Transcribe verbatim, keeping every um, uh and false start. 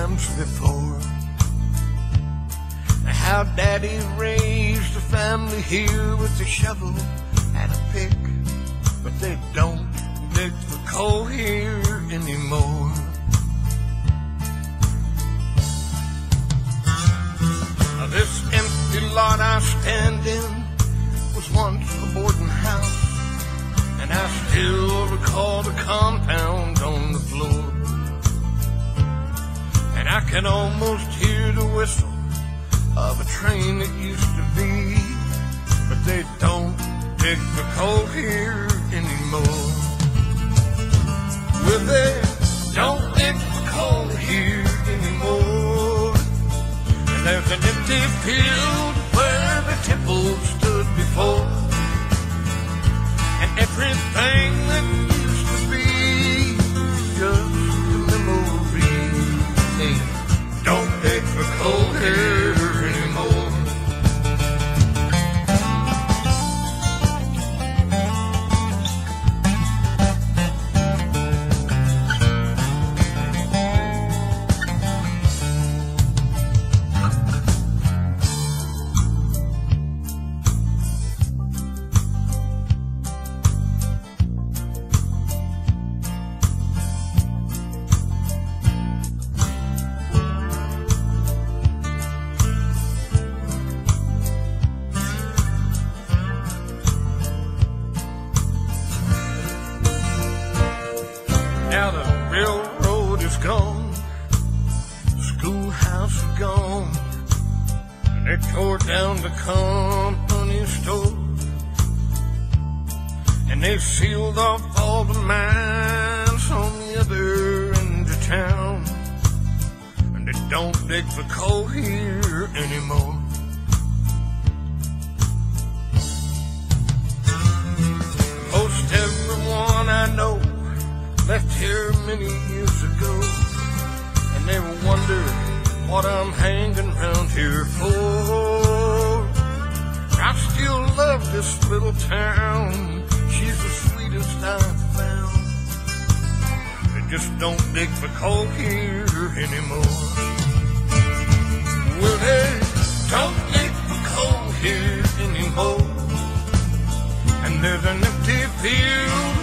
times before. How Daddy raised a family here with a shovel and a pick, but they don't dig for coal here anymore. Now this empty lot I stand in was once a boarding house, and I still recall the compound on the floor. And I can almost hear the whistle of a train that used to be, but they don't dig for coal here anymore. Well, they don't dig for coal here anymore. And there's an empty field where the temple stood before, and everything that used to be just a memory. They don't dig for coal here anymore. Now the railroad is gone, the schoolhouse is gone, and they tore down the company store, and they sealed off all the mines on the other end of town, and they don't dig for coal here anymore. Most everyone I know left here many years ago, and they wonder what I'm hanging around here for. I still love this little town, she's the sweetest I've found. They just don't dig for coal here anymore. Well, they don't dig for coal here anymore, and there's an empty field